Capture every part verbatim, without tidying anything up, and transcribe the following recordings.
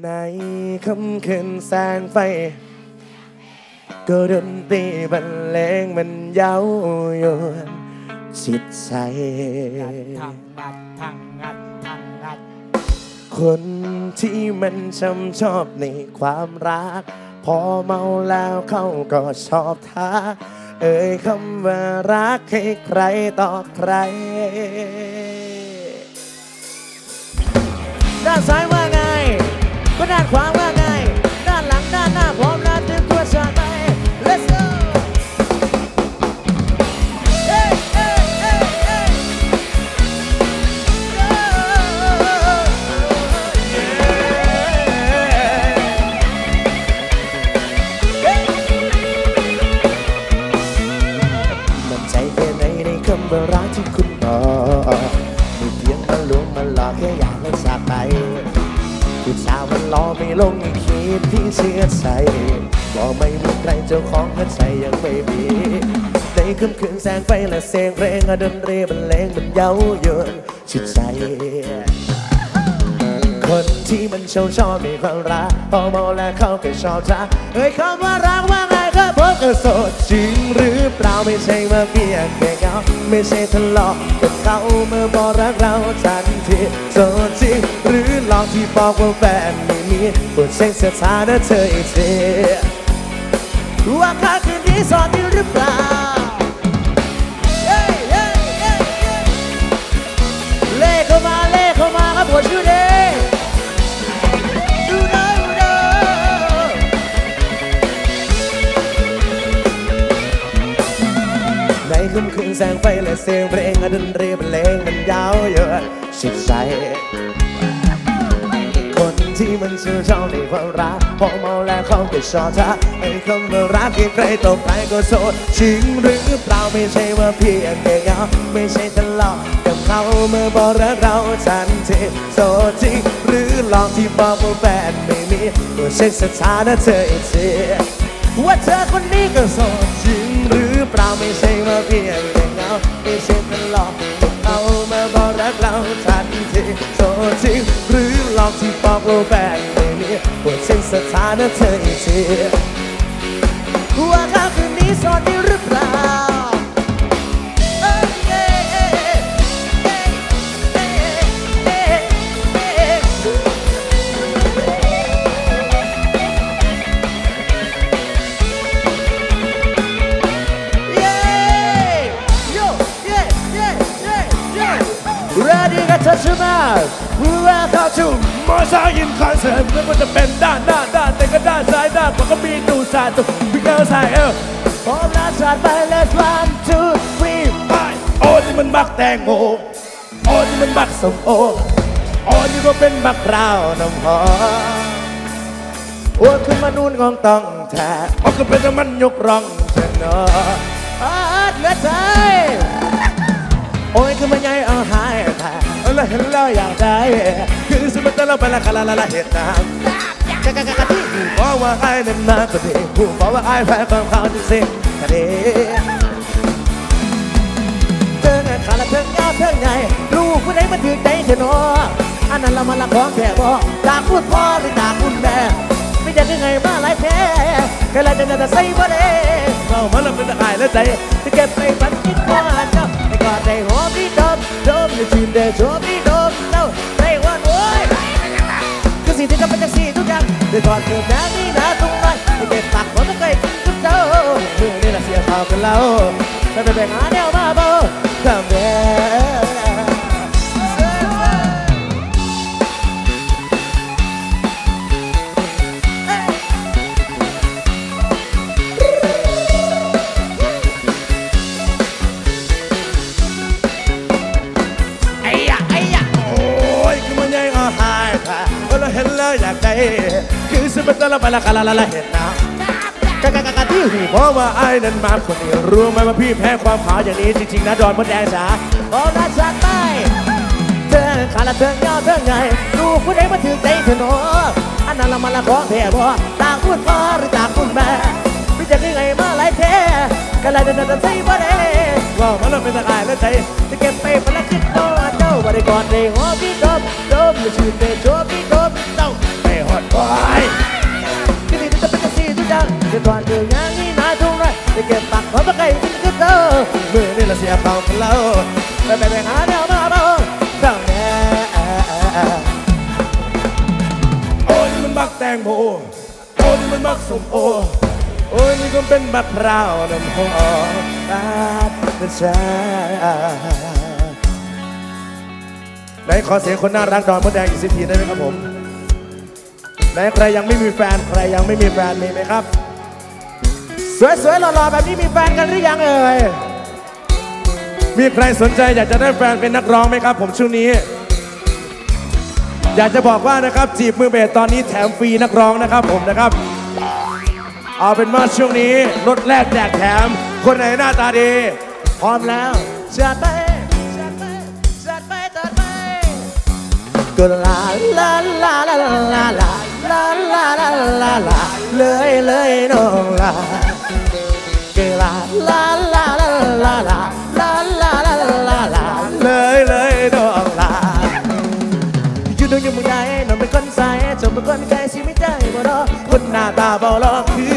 ในค่ำคืนแสงไฟก็ดนตรีบรรเลงมันเย้ายวนจิตใจทางงัดทางงัดทางงัดคนที่มันช้ำชอบในความรักพอเมาแล้วเขาก็ชอบท้าเอ่ยคำว่ารักให้ใครต่อใครด้านซ้ายว่าไงก็ด้านขวาว่าไงด้านหลังด้านหน้าพร้อมแล้วเตรียมตัวชาร์จไป Let's go เอ้ยเอ้ยเอ้ยเอ้ยมั่นใจแค่ไหนในคำว่ารักที่คุณบอกไม่เพียงมาลวงมาหลอกแค่อยากให้จากไปผู้ชายมันล้อไม่ลงไม่คิดที่เชื่อใจบอกไม่มีใครเจ้าของหัวใจยังไม่มีในค่ำคืนแสงไฟและเสียงเพลงดนตรีบรรเลงมันเย้ายวนจิตใจคนที่มันชอบชอบมีความรักพอเมาแล้วเขาก็ชอบท้าเฮ้ยคำว่ารักว่าไงก็พบก็โสดจริงหรือเปล่าไม่ใช่มาเพียงแค่เงาไม่ใช่ทะเลาะกับเขาเมื่อบอกรักเราทันทีโสดจริงหรือหลอกที่บอกว่าแฟนไม่มีปวดเช็คสถานะเธออีกทีว่าค่าคืนนี้โสดจริงหรือเปล่าเล่เข้ามาเล่เข้ามาครับหัวชูเดดูเด้อดูเด้อในค่ำคืนแสงไฟและเสียงเพลงดนตรีบรรเลงมันยาวเยอะชิดใจคนที่มันชื่นชอบในความรักพอเมาแล้วเขาก็ชอบท้าไอ้คำว่ารักที่ใครตกใครก็โสดจริงหรือเปล่าไม่ใช่ว่าเพียงแค่เงาไม่ใช่ทะเลาะกับเขาเมื่อบอกรักเราทันทีโสดจริงหรือหลอกที่บอกว่าแฟนไม่มีตัวเช็คสถานะเธออีกทีว่าเธอคนนี้ก็โสดจริงหรือเปล่าไม่ใช่ว่าเพียงแค่เงาไม่ใช่ทะเลาะกับเขาเมื่อบอกรักเราทันทีโสดจริงหรือหลอกที่บอกว่าแฟนไม่มีตัวเช็คสถานะเธออีกทีว่าเขาคืนนี้โสดจริงหรือเปล่าTouch your mouth Welcome to มอสายินคอนเสิร์ตไม่ว่าจะเป็นด้านหน้าด้านแต่ก็ด้านซ้ายด้านขวาก็มีตูสาตุพี่เกลสายเอวพร้อมแล้วสาดไป Let's one two three ไปโอ้นี่มันบักแตงโมโอ้นี่มันบักส้มโอโอ้นี่ก็เป็นบักพร้าวน้ำหอมโอ้ขึ้นมานู่นของต้องแท้โอ้ก็เป็นน้ำมันยกร่องเช่นนออาดเลือดใจโอ้ยคือมันใหญ่เอาหายแต่แล้วเห็นแล้วอยากได้คือสมัยตอนเราไปละคาลาลาเหตุน้ำกะกะกะกะที่ผู้บอกว่าไอ้นั่นมากกว่าที่ผู้บอกว่าไอ้แพ้ความเขาจริงๆกะดีเธอเนี่ยขาละเธอยาวเธอใหญ่ลูกผู้ใดมาถือใจเธอหนออันนั้นเรามาละของแค่บอกจากคุณพ่อหรือจากคุณแม่ไม่จะได้ไงมาหลายแพ้แค่ละจะจะใส่บ่ได้เรามาละเป็นตะไคร้และใจจะเก็บไปฝันคิดว่าเจ้าก็ได้หัวพี่ดมดมอยู่ที่เดินชัวพี่ดมเล่าได้วันโว้ยก็สิ่งที่ทำเป็นจังสิ่งทุกอย่างได้ก่อนเกิดน้ำนี่นะตรงนั้นไม่เก็บปากผมไม่เคยกินทุกเจ้าเมื่อนี่ละเสียข่าวกันแล้วแต่ไปแบ่งหาแนวมาเบาทำแย่เห็นแล้วอยากได้คือสมัยตอนเราไปละคาลาลาเห็นน้ำกะกะกะกะที่เพราะว่าไอ้นั้นมาคนนี้รู้ไหมว่าพี่แพ้ความขาวอย่างนี้จริงๆนะดอนมดแดงจ๋าโอ้น่าจัดไปเธอขาละเธอยาวเธอไงลูกผู้ใดมาถือใจเธอหนออันนั้นเรามาละของแท้บ่ต่างคุณพ่อหรือต่างคุณแม่พี่จะได้ไงมาหลายแท้กันเลยเดินเดินใจบ่ได้ว่ามันเราเป็นตะไคร้และใจจะเก็บไปพลังคิดโตเจ้าบ่ได้ก่อนได้หัวพี่ดมดมอยู่ชื่นเดชโชพี่ดมเจ้าไปหอดคอเพราะว่าใครกินก็เธอมือนี่ละเสียเปล่าเราไปไปไปหาแนวมาเบาเจ้าแน่โอ้ยมันมักแตงโมโอ้ยมันมักส้มโอโอ้ยนี่ก็เป็นมะพร้าวน้ำหอมตาเป็นชาไหนขอเสียงคนน่ารักดอนมดแดงอีกสิทีได้ไหมครับผมไหนใครยังไม่มีแฟนใครยังไม่มีแฟนมีไหมครับสวยๆหล่อๆแบบนี้มีแฟนกันหรือยังเอ่ยมีใครสนใจอยากจะได้แฟนเป็นนักร้องไหมครับผมช่วงนี้อยากจะบอกว่านะครับจีบมือเบสตอนนี้แถมฟรีนักร้องนะครับผมนะครับเอาเป็นว่าช่วงนี้รถแรกแจกแถมคนไหนหน้าตาดีพร้อมแล้วจัดไปจัดไปจัดไปจัดไปก็ลาลาลาลาลาลาลาลาลาลาลาลาเลยเลยน้องลาก็ลาลาลาลาลาลาลาลาลาลาลาเลยเลยน้องลาอยู่ตรงยังมึงได้น้องเป็นคนใส่จบเป็นคนใจสิไม่ใจบ่รอคนหน้าตาบ่รอคือ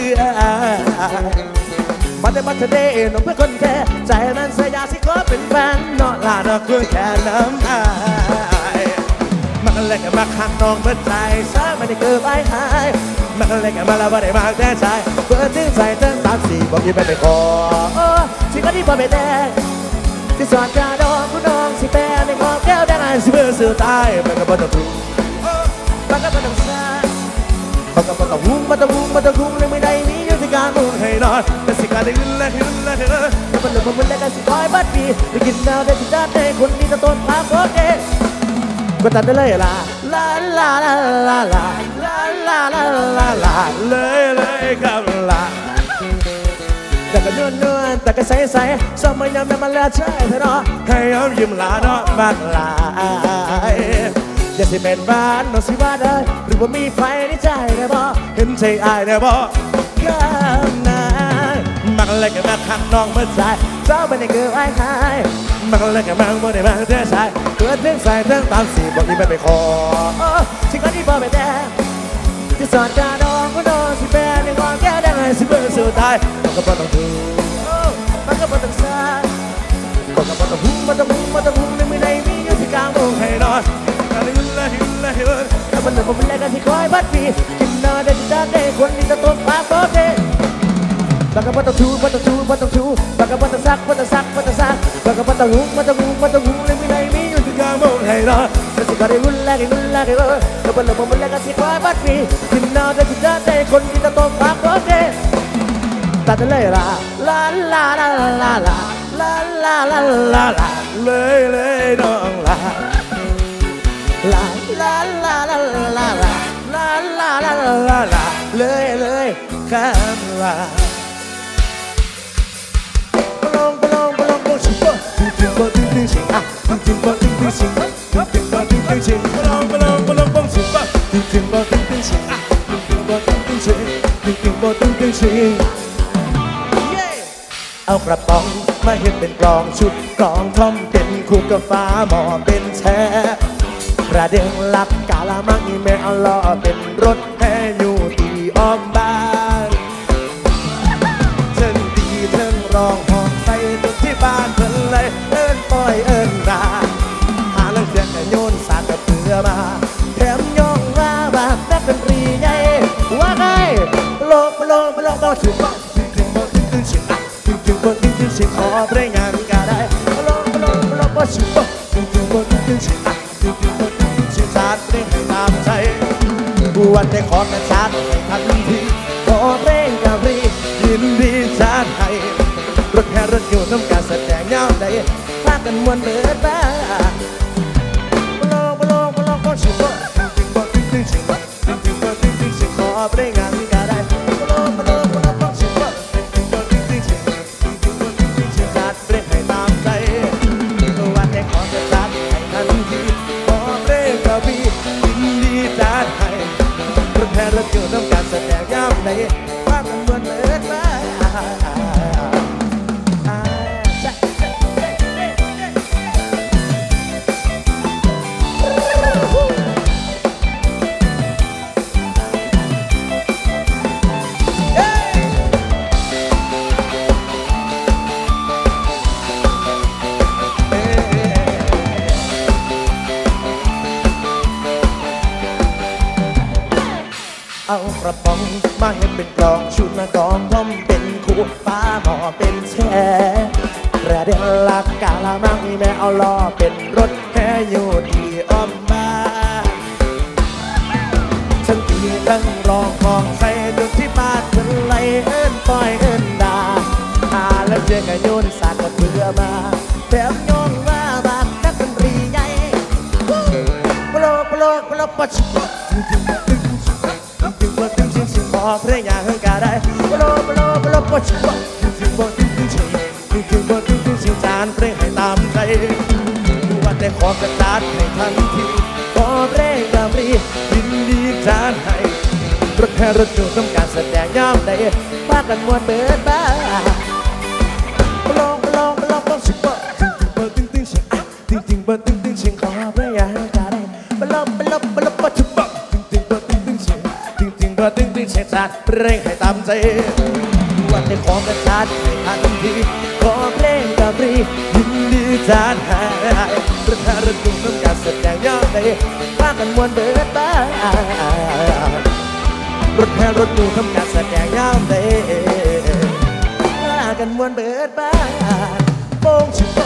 มาแต่มาเธอได้น้องเป็นคนแค่ใจนั้นเสียยาสิขอเป็นแฟนนอนลาน้องคือแค่น้ำตามันก็เลยแค่มาข้างน้องเมื่อใจซะไม่ได้เกิดไปหายมันก็เลยแค่มาแล้วว่าได้มากแต่ใจเปิดถึงใจเต้นตามสี่บอกที่ไม่ไปขอสิ่งก็ที่พอไม่ได้ที่สอนจะดองผู้น้องสิแปรในขอบแก้วได้ไงสิเบื่อสื่อตายมันก็บ่ต้องถูกมันก็บ่ต้องซามันก็บ่ต้องหุ้มบ่ต้องหุ้มบ่ต้องหุ้มเลยไม่ได้มีอยู่ที่การมุ่งให้นอนแต่สิการได้ยินและเห็นและเห็นแล้วมันเลยมันมันได้กันสิคอยบัดปีได้กินแล้วได้สิจัดได้คนนี้จะต้นพาโคเกก็ตัดได้เลยล่ะลาลาลาลาลาลาลาลาลาลาเลยเลยกับลาแต่ก็นวลนวลแต่ก็ใสใสสมัยยามนั้นมันแล้วใช่เถอะเนาะให้ยอมยิ้มลาเนาะมากลายอย่าสิเป็นบ้านน้องสิว่าได้หรือว่ามีไฟในใจได้บ่เห็นใจอายได้บ่ข้ามนามักเลยกับมาข้างน้องเมื่อใจเจ้าไม่ได้เกิดไอ้หายมักเลยกับมังบ่ได้มาเท่ใจเกิดเรื่องใส่เรื่องตามสีบอกอีไม่ไปขอสิ่งที่บ่ไม่ได้ที่สอนจะดองก็ดองสิแปรในความแก้ได้ไงสิเบื่อสุดท้ายมันก็บ่ต้องถูกมันก็บ่ต้องซามันก็บ่ต้องหุ้มมันต้องหุ้มมันต้องหุ้มไม่ได้มีอยู่ที่กลางวงให้นอนอะไรหุ่นละหินละหินแล้วมันเลยมันเป็นแรงกันที่คอยบัดปีกินนอนได้ที่ด้านได้คนนี้จะต้นปากโอเคมันก็บ่ต้องถูมันต้องถูมันต้องถูมันก็บ่ต้องซักมันต้องซักมันต้องซักมันก็บ่ต้องหุ้มมันต้องหุ้มมันต้องหุ้มเลยไม่ได้มีอยู่ที่กลางวงให้นอนแล้วสิก็ได้หุ่นละหินละหินแล้วมันเลยมันเป็นแรงกันที่คอยบัดปีกินนอนได้ที่ด้านได้คนนี้จะต้นปากโอเคตัดเลยล่ะลาลาลาลาลาลาลาลาลาลาเลยเลยน้องลาลาลาลาลาลาลาลาลาลาลาลาเลยเลยข้ามลาปลงปลงปลงปลงชิบะตึงตึงบะตึงตึงชิงอ่ะตึงตึงบะตึงตึงชิงตึงตึงบะตึงตึงชิงปลงปลงปลงปลงชิบะตึงตึงบะตึงตึงชิงอ่ะตึงตึงบะตึงตึงชิงตึงตึงบะตึงตึงชิงเอากระป๋องมาเห็นเป็นกลองชุดกลองทอมเป็นคู่กับฟ้าหมอเป็นแช่ประเด็นหลักกาละมังอีเมลล้อเป็นรถแห่อยู่ตีอ้อมบ้านเชิญตีเชิญร้องหอบใส่ตุกที่บ้านเพิ่นเลยเอิ้นปล่อยเอิ้นราหาเรื่องเสียงโยนสาดกับเพื่อมาแถมย่องว่าบานักดนตรีใหญ่ว่าไงโลกโลกโลกโลกถึงบ้านถึงถึงบ้านถึงถึงชิงถึงถึงบ้านถึงถึงชิงขอเพลงงานก็ได้โลกโลกโลกโลกถึงบ้านถึงถึงบ้านถึงถึงชิงถึงถึงบ้านถึงถึงชิงชาติเพลงให้ตามใจวันได้ขอแต่ชาติให้ทันทีขอเพลงกับรียินดีชาติให้รถแห่รถอยู่น้ำการแสดงยาวใดพากันมวนเบิดบ้าโลกโลกโลกก็ชิงบ้านถึงบ้านถึงถึงชิงถึงถึงบ้านถึงถึงชิงขอเพลงงานก็ได้โลกโลกโลกก็ชิงบ้านถึงบ้านถึงถึงชิงถึงถึงบ้านถึงถึงชิงชาติเพลงให้ตามใจวันได้ขอแต่ชาติให้ทันทีขอเพลงกับรียินดีชาติให้รถแห่รถอยู่น้ำการแสดงยาวใดพากันมวนเบิดบ้าเอากระป๋องมาเห็นเป็นกลองชุดมากองผมเป็นคู่ฟ้าหมอเป็นแช่กระเด็นลักกาละมังแม่เอาล้อเป็นรถแค่อยู่ที่อ้อมบ้านฉันตีตั้งรองมองใส่จนที่บ้านเพิ่นไล่เอิ้นปล่อยเอิ้นด่าหาแล้วเจอกระโยนสาดก็เพื่อมาแถมโยงว่าบาดนักดนตรีใหญ่ปลอกปลอกปลอกปะชิบเพลงอย่างกาได้บลบลบลบปะชิบะถึงถึงบ่ถึงถึงชิงถึงถึงบ่ถึงถึงชิงจานเพลงให้ตามใจวันได้ขอกระดาษให้ทันทีขอเพลงดำรียินดีจานให้รถแห่รถอยู่ต้องการแสดงย่ำใดพากันมวนเบิดบ้าบลบลบลบปะชิบะถึงถึงบ่ถึงถึงชิงถึงถึงบ่ถึงถึงชิงขอเพลงอย่างกาได้บลบลบลบปะชิบะถึงถึงบ่ถึงถึงชิงก็ตึงตึงเช็ดจานเพลงให้ตามใจวันได้ขอกระชาดให้ทันทีขอเพลงกับรียินดีจานให้ประธานรถจุ่มต้องการแสดงย่อใดพากันมวนเบิดบ้ารถแห่รถอยู่ทำการแสดงย่อใดพากันมวนเบิดบ้าโป่งชิบ